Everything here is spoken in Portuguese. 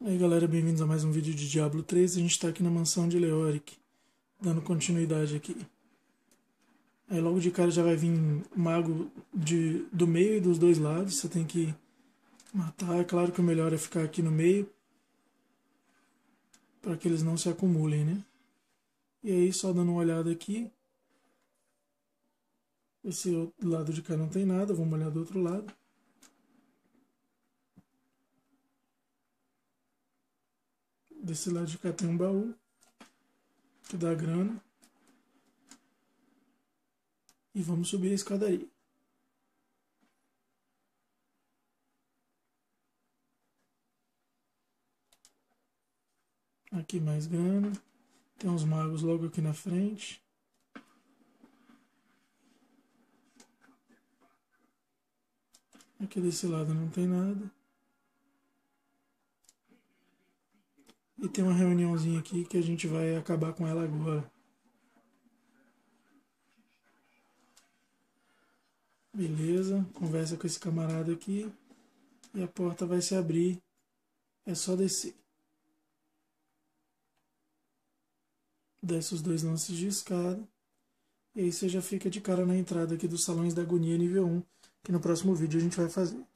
E aí galera, bem-vindos a mais um vídeo de Diablo 3. A gente tá aqui na mansão de Leoric, dando continuidade aqui. Aí logo de cara já vai vir mago do meio e dos dois lados, você tem que matar. É claro que o melhor é ficar aqui no meio, para que eles não se acumulem, né? E aí só dando uma olhada aqui, esse lado de cá não tem nada, vamos olhar do outro lado. Desse lado de cá tem um baú, que dá grana. E vamos subir a escadaria. Aqui mais grana. Tem uns magos logo aqui na frente. Aqui desse lado não tem nada. E tem uma reuniãozinha aqui que a gente vai acabar com ela agora. Beleza, conversa com esse camarada aqui. E a porta vai se abrir. É só descer. Desce os dois lances de escada. E aí você já fica de cara na entrada aqui dos Salões da Agonia nível 1. Que no próximo vídeo a gente vai fazer.